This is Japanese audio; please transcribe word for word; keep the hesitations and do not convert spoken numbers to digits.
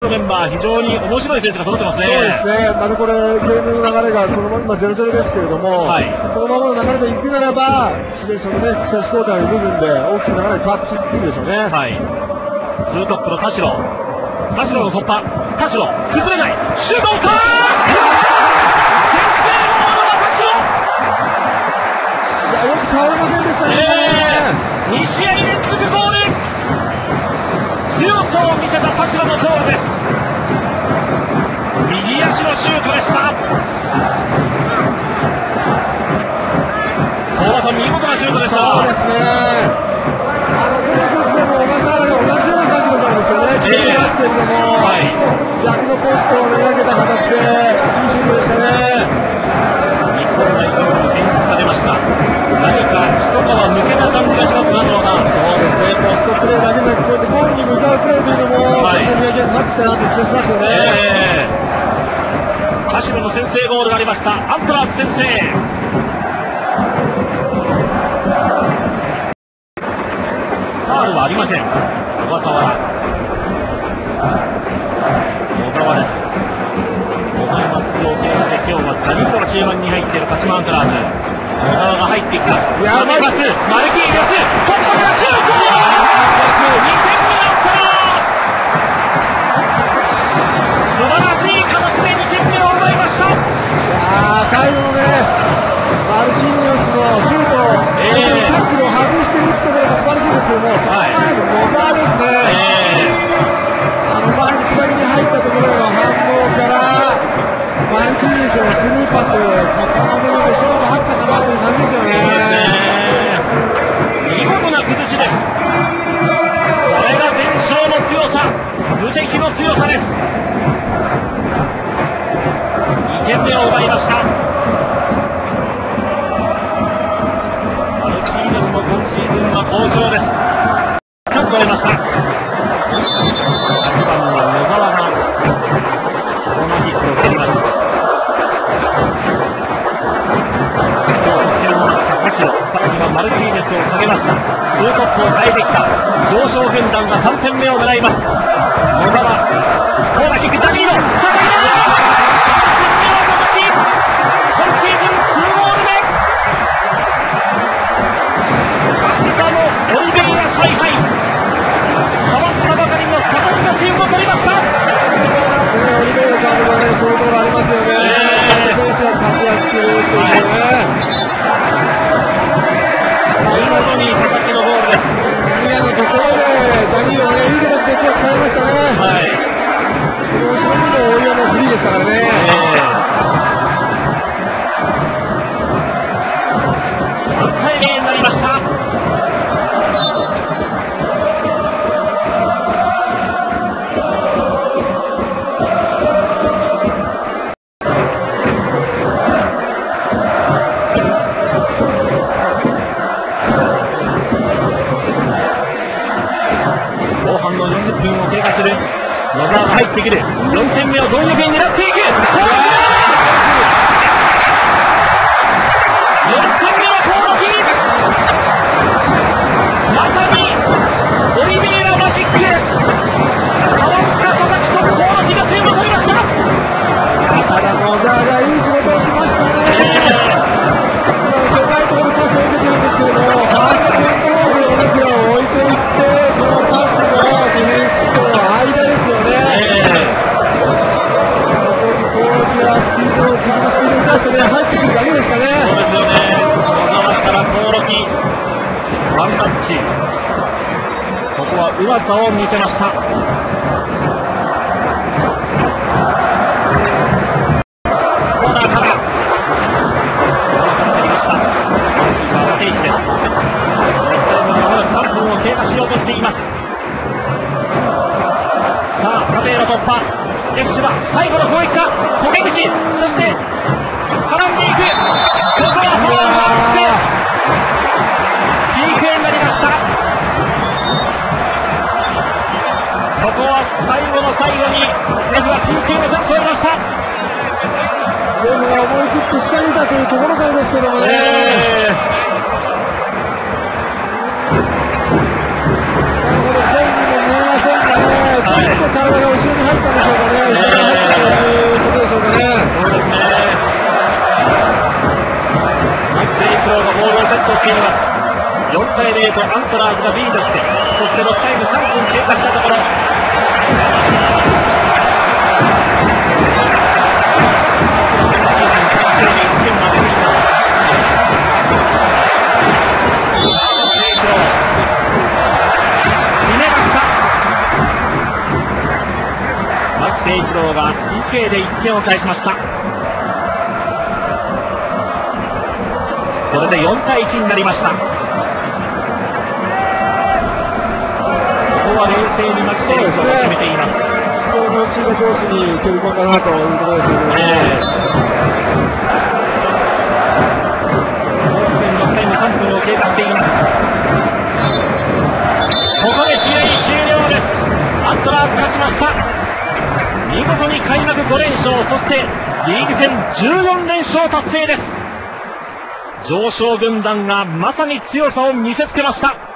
メンバー、非常に面白い選手が揃ってますね。 そうですね。またこれゲームの流れがこのままゼロゼロですけれども、はい、このままの流れでいくならば、自然そのね、差し交代の部分で大きく流れが変わってくるでしょうね。はい。 ツートップの田代、田代の突破、田代崩れない、シュートかー。 よく変わりませんでしたね。 えー、に試合連続ゴール、強さを見せた田代のゴールです。右足のシュートでした。相馬さん、見事なシュートでした。 そうですね。あのこの選手でも小笠原が同じような角度なんですよね。決めますけれども、はい、逆のポストをめがけた形でいいシュートでしたね。 日本代表に選出されました。何か一皮抜けた感じがしますが、佐野さん。 そうですね。ポストプレーだけでなく、こうやってゴールに向かうプレーというのも、はい、そんな磨きがかかってきたなという気がしますよね。 えー、田代の先制ゴールがありました。アントラーズ先制。ファウルはありません。小笠原、野沢です。小沢が出場を停止で、今日はダニーロが中盤に入っている鹿島アントラーズ。小沢が入ってきた。やばいパス、マルキーニョス、突破からシュート。にてんめアントラーズ。素晴らしい形でにてんめを奪いました。いやー、最後のね、マルキーニョスのシュート、えー、タックルを外して打つところが素晴らしいですけども、その前の野沢ですね。えー、あの前につなぎに入ったところの反応から、マルキーニョスのスルーパス、この部分で勝負あったかなという感じですよね。 見事な崩しです。これが全勝の強さ、無敵の強さです。にてんめを奪いました。マルキーニョスも今シーズンは好調です。チャンスを得ました。はちばんの野沢がコーナーキックを蹴ります。さらにはマルキーニョスを下げました。ツートップを変えてきた上昇軍団がさんてんめを狙います。野沢、コーナーキック、ダニーロ、さらに今シーズンにゴール目。さすがのオリベイラ采配、変わったばかりのサドンが点を取りました。 オリベイラさんもね、そういうところありますよね。えー、選手が活躍するというね、はい見事に佐々木のゴールです。 ニアのところでダニーロがね、いい形で今日使いましたね。はい。その後ろにも大岩のフリーでしたからね。えー、さんたいゼロになりました。野沢が入ってくる。よんてんめを貪欲に狙っていく。よんてんめは興梠。まさにオリベイラマジック。変わった佐々木と興梠が点を取りました。 ただ野沢がいい仕事をしましたね。初回ボールパスを受けてるんですけども、ファーストコントロールのところを置いていって、このパスのディフェンスとの間ですよね。そこに興梠はスピードを、自分のスピードを生かしてね、入ってくるだけでしたね。 そうですよね。野沢から興梠、ワンタッチ。ここはうまさを見せました。経過しようとしています。さあ縦への突破、ジェフシュバ最後の攻撃か、棘口、そして絡んでいく。ここはフォアがあって ピーケー になりました。ここは最後の最後にジェフは ピーケー のチャンスを得ました。 ジェフが思い切って仕掛けたというところからですけどもね、えーちょっと体が後ろに入ったんですゼロとアントラーズがリードして、そしてロスタイムさんぷん経過したところ、今シーズンいっけんは出ています。牧誠一郎が ピーケー でいってんを返しました。これでよんたいいちになりました。ここは冷静に牧誠一郎が決めています。 非常に落ち着いたコースに飛び込んだなというところですよね。 もうすでにロスタイムさんぷんを経過しています。ここで試合終了です。アントラーズ勝ちました。見事に開幕ごれんしょう、そしてリーグ戦じゅうよんれんしょう達成です。常勝軍団がまさに強さを見せつけました。